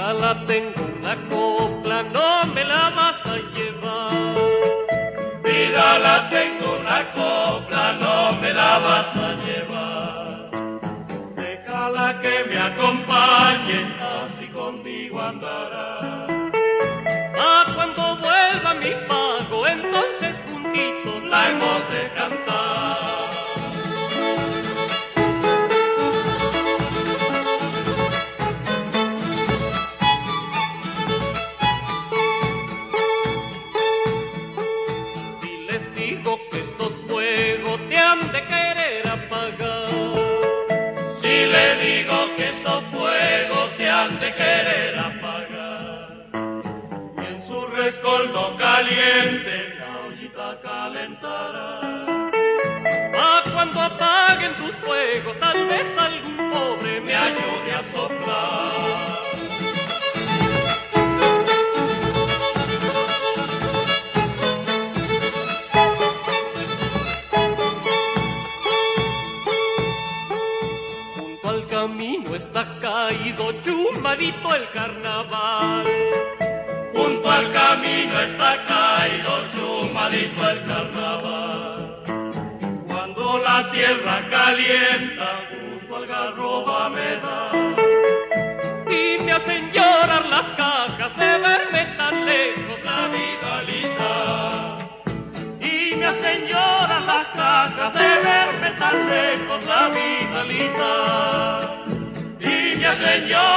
Vidala, tengo una copla, no me la vas a llevar. Vidala, tengo una copla, no me la vas a llevar. Déjala que me acompañe, así conmigo andará. Ah, cuando vuelva mi pago, entonces juntitos la hemos de cantar. Si les digo que esos fuegos te han de querer apagar, si les digo que esos fuegos te han de querer apagar, y en su rescoldo caliente la ollita calentará. Ah, cuando apaguen tus fuegos, tal vez algún pobre me ayude a soplar. Junto al camino está caído, chumadito el carnaval. Junto al camino está caído, chumadito el carnaval. Cuando la tierra calienta, justo algarroba me da. Y me hacen llorar las cajas de verme tan lejos, la Vidalita. Y me hacen llorar las cajas de verme tan lejos, la Vidalita. Y me hacen llorar